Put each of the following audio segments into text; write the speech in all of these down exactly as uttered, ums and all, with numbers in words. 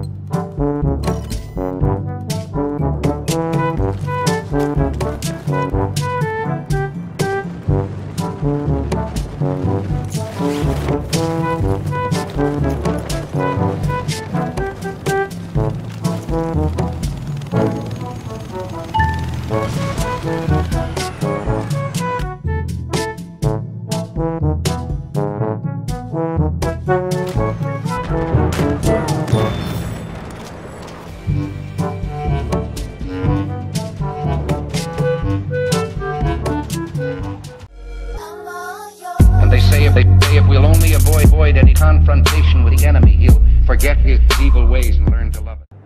They say if, they say if we'll only avoid, avoid any confrontation with the enemy, he'll forget his evil ways and learn to love it.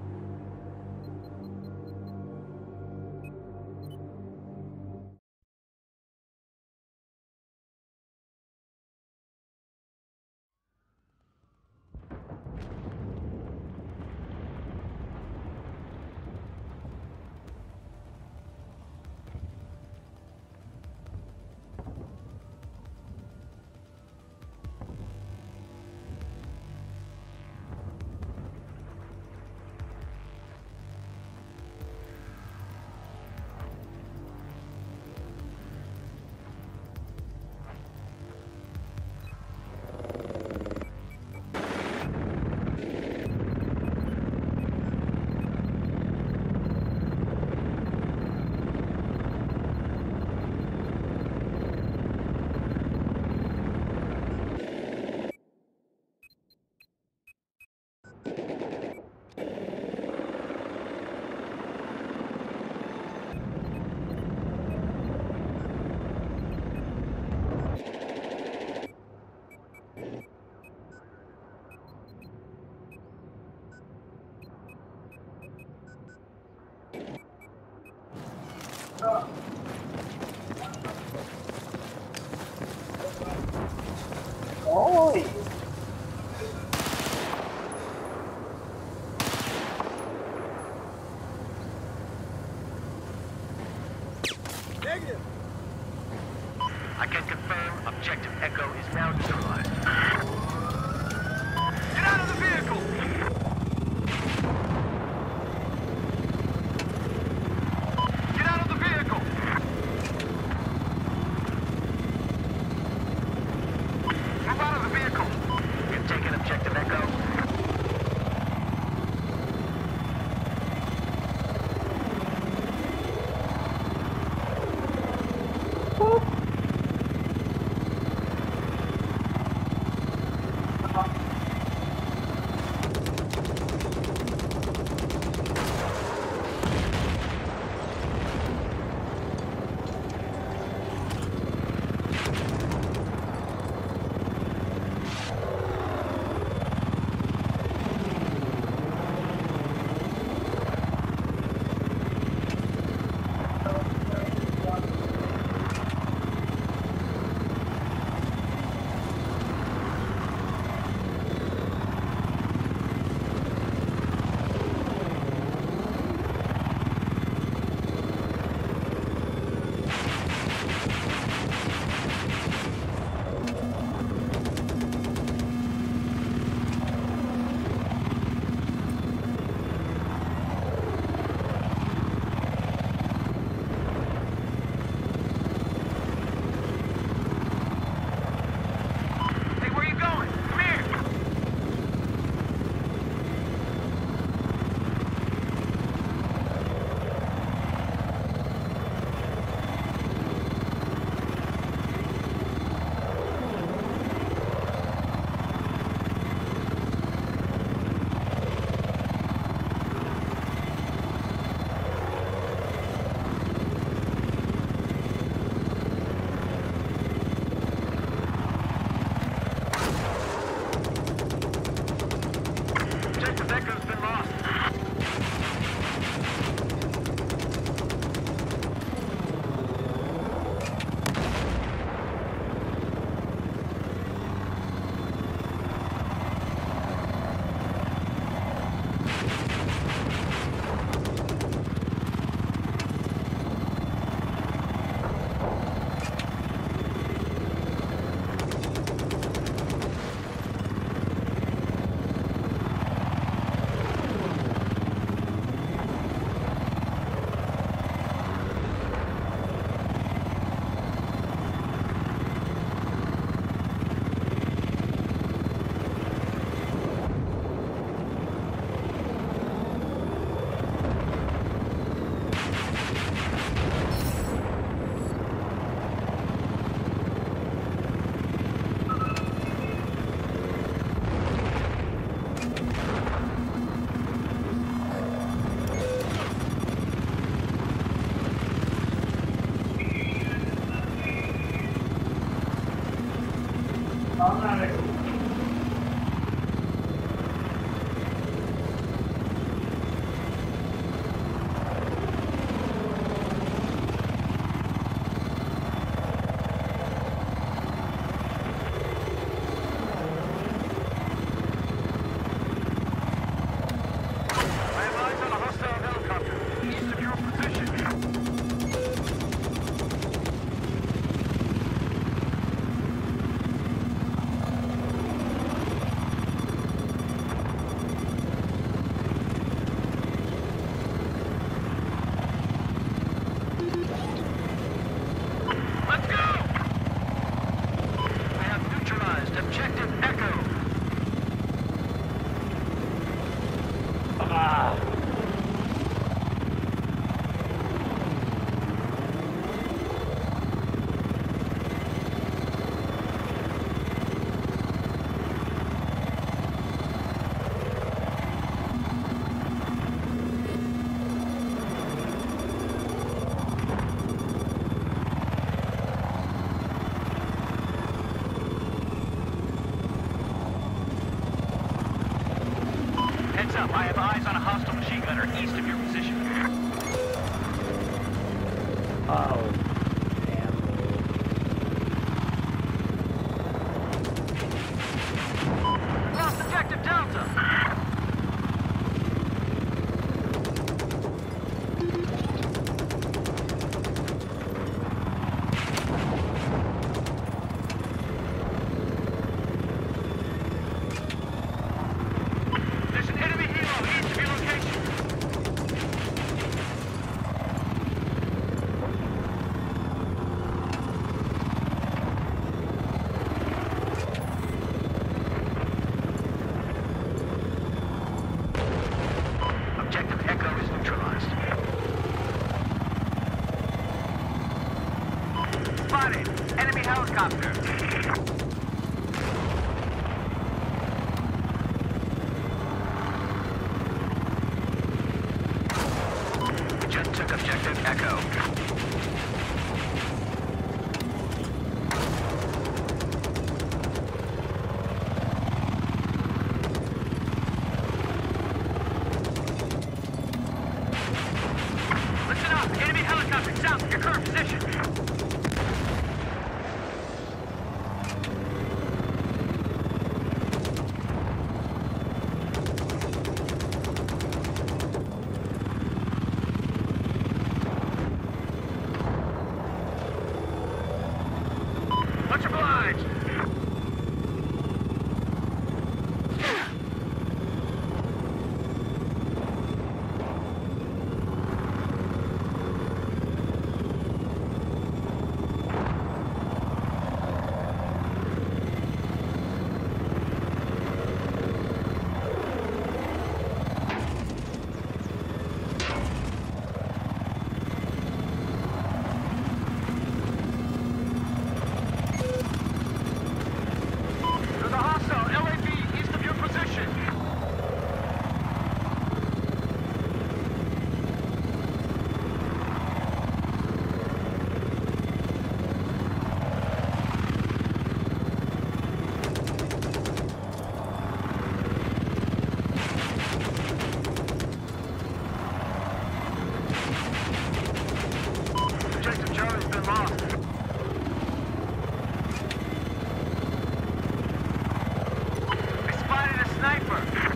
Ôi. Negative. I can confirm objective Echo is now neutralized. Get out of the vehicle! Get out of the vehicle! Move out of the vehicle! You've taken objective Echo. have eyes on a hostile machine gunner east of your position. Oh, damn. Lost objective Delta. There's an enemy helo east of your location. Objective Echo is neutralized. Spotted! Enemy helicopter! Just took objective Echo. Listen up! Enemy helicopter south of your current position! Much obliged! There's a hostile L A V east of your position! Objective Charlie's been lost. I spotted a sniper!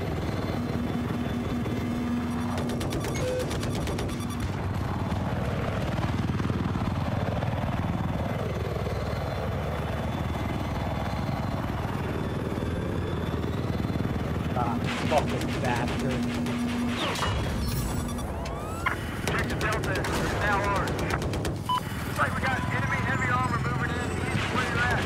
Ah, fucking bastard. Objective Delta is now ours. Looks like we got enemy heavy armor moving in east of where you're at.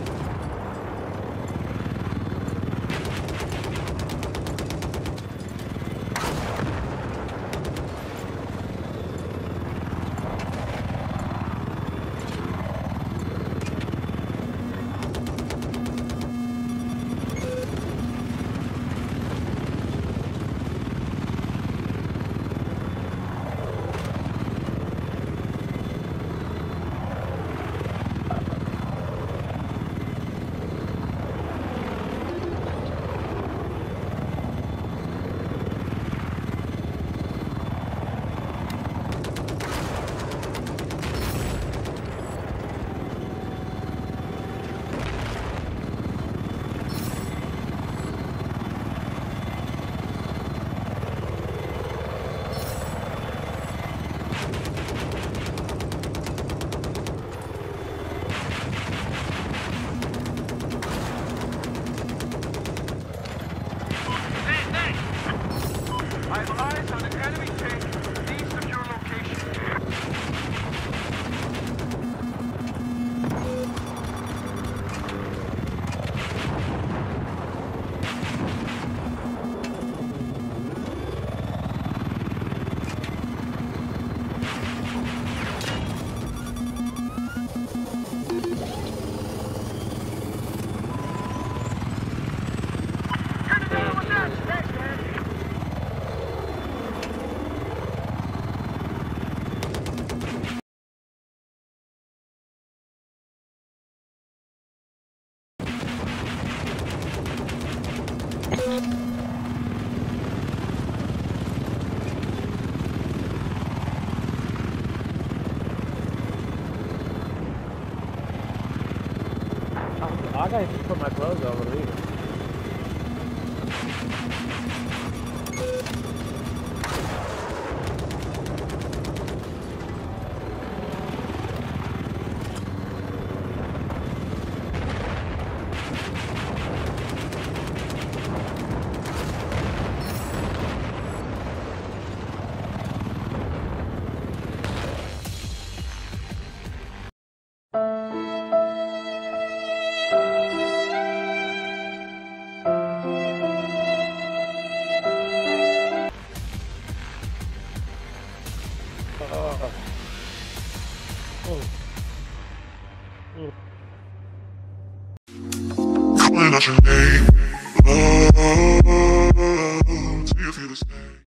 I have eyes on an enemy tank east of your location. bug over here. Oh. Oh. Oh. Calling out your name, love, see if you the same.